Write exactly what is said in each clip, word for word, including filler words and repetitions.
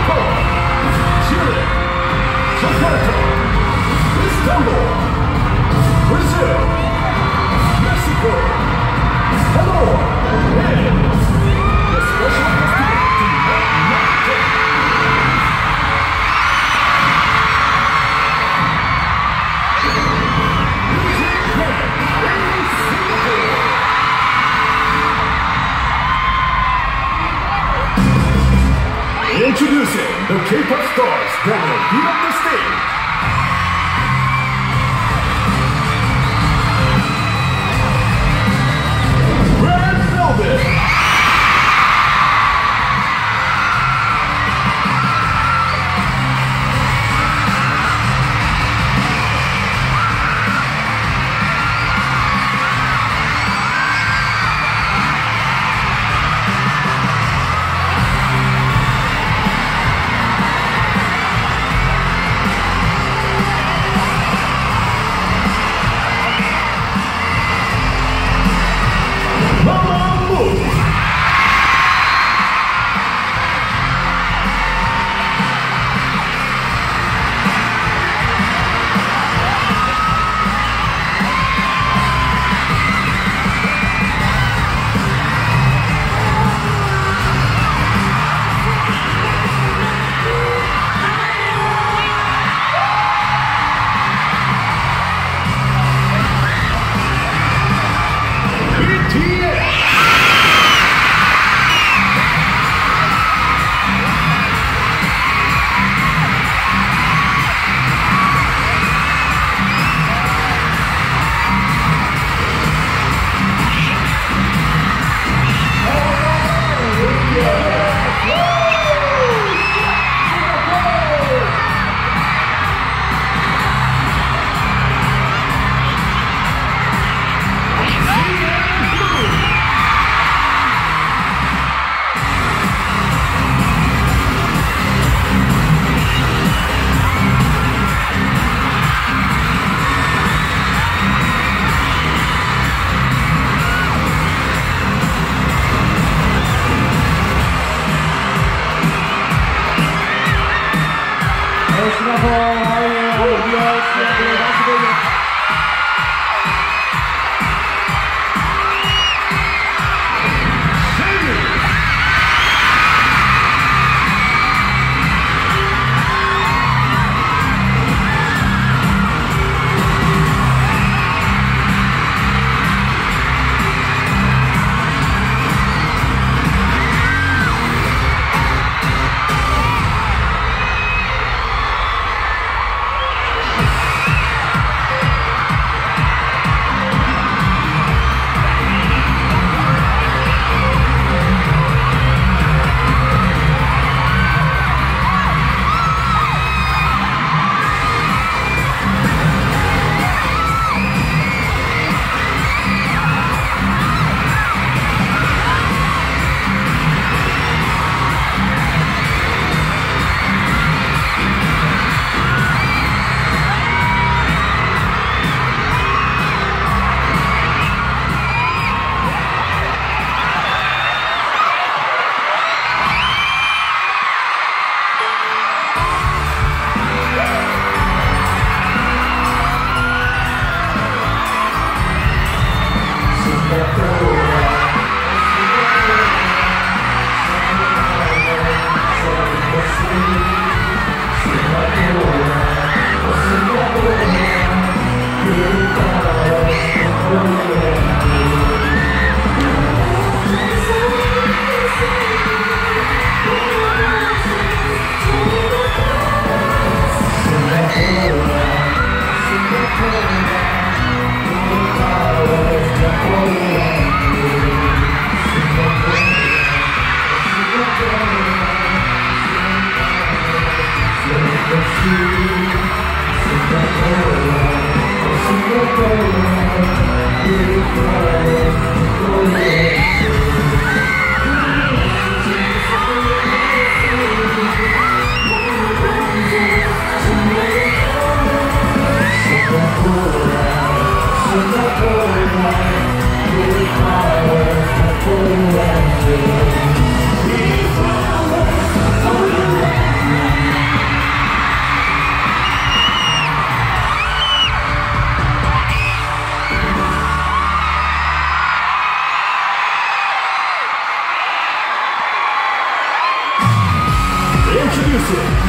Introducing the K-pop stars that will be on the stage. Red Velvet.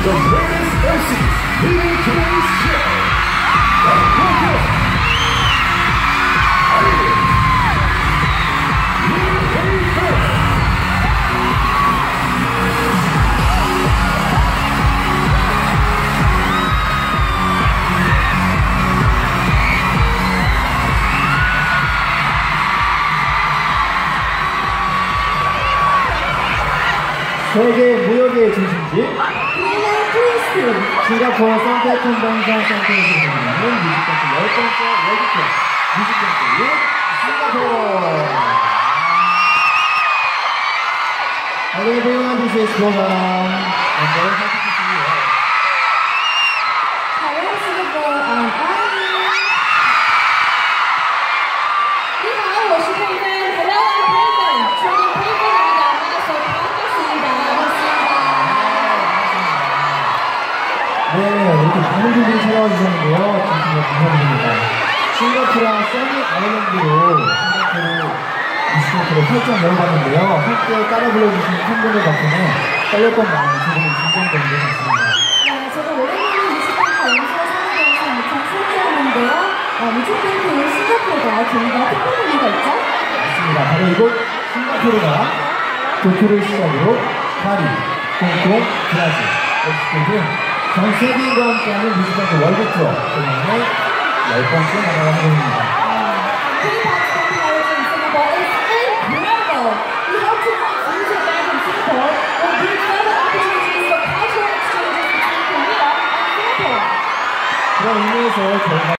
the greatest M Cs leading today's show. Welcome, 세계 무역의 중심지 싱가포르 선택 컨벤션 센터에서 진행하는 뮤직뱅크 열 번째 월드컵 뮤직뱅크 인 싱가포르. Hello everyone, this is Roman. And very happy to see you all. Hello Singapore, I'm Annie. 你好，我是佩芬。Hello, I'm佩芬。저는佩芬입니다. 만나서 반갑습니다. 반갑습니다. 네, 이렇게 많은 분들이 찾아와 주셨는데요. 진심으로 감사드립니다. 싱가포르와 써니 아일랜드로 싱가포르 뮤직뱅크를 활짝 열어봤는데요. 함께 따라 불러주신 팬분들 덕분에 떨렸던 마음이 조금 진정된 것 같습니다. 네, 제가 오랜만에 뮤직뱅크 연주를 참여해서 무척 신기했는데요. 어, 뮤직뱅크는 싱가포르가 좀 더 특별한 이유가 있죠? 맞습니다. 바로 이곳 싱가포르가 도쿄를 시작으로 파리, 홍콩, 브라질, 멕시코 등 전 세계인과 함께하는 뮤직뱅크 월드 투어 때문에 열 번째 나라가 되어있습니다. K-pop popularity in Singapore is incredible. We hope to bring music back in Singapore and bring further opportunities for cultural exchanges between Korea and Singapore. 그런 의미에서 저희가